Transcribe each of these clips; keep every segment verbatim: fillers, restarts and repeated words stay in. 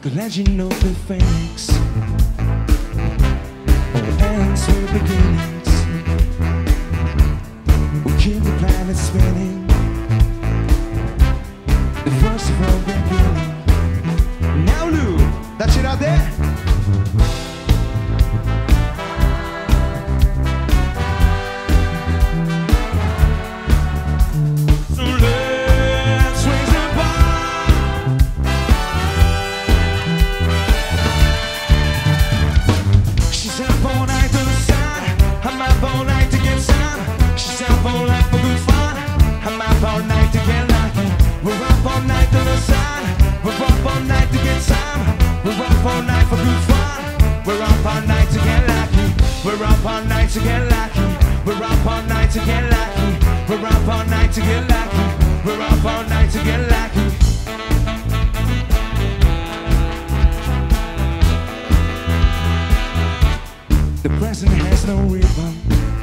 like a legend of the phoenix. All ends with beginnings. We keep the planet spinning. The first of all beginning. Now Lou, that shit out there. We're up all night to get lucky. We're up all night to get lucky. We're up all night to get lucky. We're up all night to get lucky. The present has no rhythm.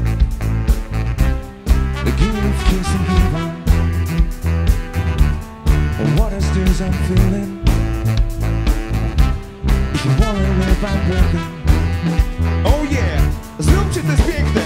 The game of kiss and heaven. What is this I'm feeling? If you wanna live, I'm working. Oh yeah! Zróbcie to jest piękne!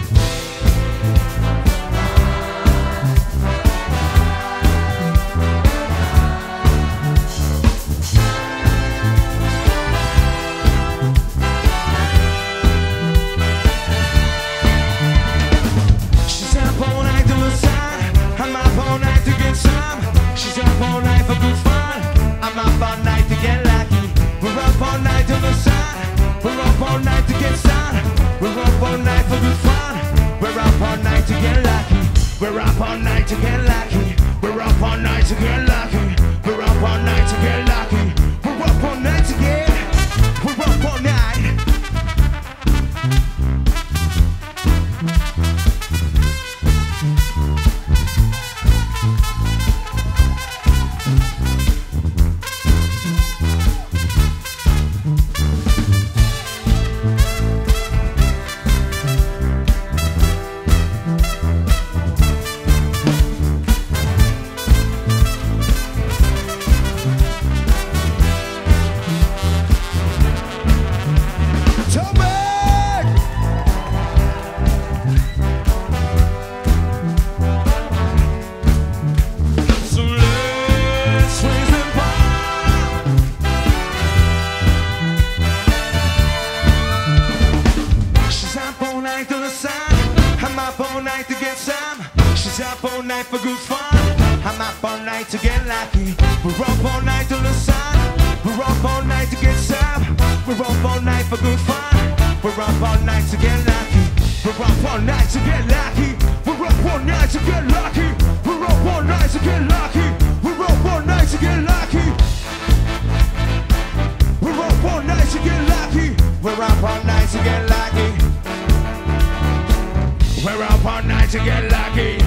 She's up all night to the sun. I'm up all night to get some. She's up all night for good fun. I'm up all night to get lucky. We're up all night to the sun. We're up all night to get sun. We're up all night for good fun. We're up all night to get lucky. We're up all night to get lucky. We're up all night to get lucky. We're up all night to get lucky. We're up all night to get. We're up all night. I'm up all night to get some. She's up all night for good fun. I'm up all night to get lucky. We're up all night to the sun. We're up all night to get some. We're up all night for good fun. We're up all night to get lucky. We're up all night to get lucky. We're up all night to get lucky. We're up all night to get lucky. We're up all night to get lucky. We're up all night to get lucky. We're up all night to get lucky. We're up all night to get lucky.